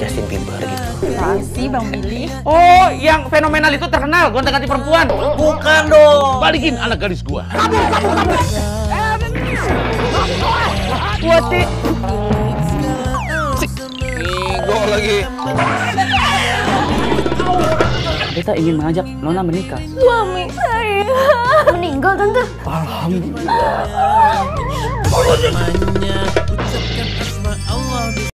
Justin Bieber gitu. Pasti Bang Billy. Oh, yang fenomenal itu terkenal, gonta-ganti perempuan. Bukan dong. Balikin anak gadis gua. Wati. Ngigo lagi. Beta ingin mengajak Nona menikah. Suami saya meninggal, Tante. Alhamdulillah.